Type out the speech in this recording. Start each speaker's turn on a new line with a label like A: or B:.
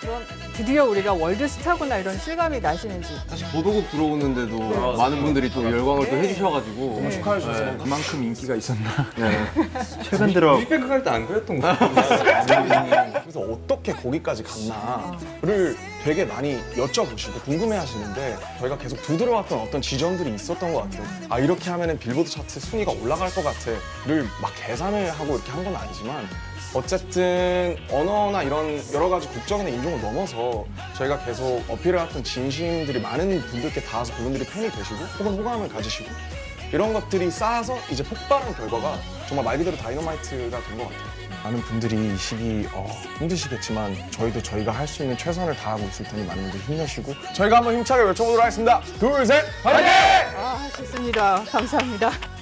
A: 그럼 드디어 우리가 월드스타구나 이런 실감이 나시는지.
B: 사실 보도국 들어오는데도 많은 분들이 또 열광을 또 해주셔가지고
C: 너무 축하해 주셔서
B: 네.
C: 그만큼 인기가 있었나.
B: 네.
C: 최근 들어
D: 빅뱅크 갈 때 안 그랬던 거 같아요.
C: 그래서 어떻게 거기까지 갔나를 되게 많이 여쭤보시고 궁금해하시는데 저희가 계속 두드려왔던 어떤 지점들이 있었던 것 같아요. 아 이렇게 하면은 빌보드 차트 순위가 올라갈 것 같아를 막 계산을 하고 이렇게 한 건 아니지만 어쨌든 언어나 이런 여러 가지 국적이나 인종을 넘어서 저희가 계속 어필해왔던 진심들이 많은 분들께 닿아서 그분들이 팬이 되시고 혹은 호감을 가지시고 이런 것들이 쌓아서 이제 폭발한 결과가 정말 말 그대로 다이너마이트가 된 것 같아요. 많은 분들이 이 시기 힘드시겠지만 저희도 저희가 할 수 있는 최선을 다하고 있을 테니 많은 분들 힘내시고 저희가 한번 힘차게 외쳐보도록 하겠습니다. 둘, 셋, 파이팅!
A: 아, 좋습니다. 감사합니다.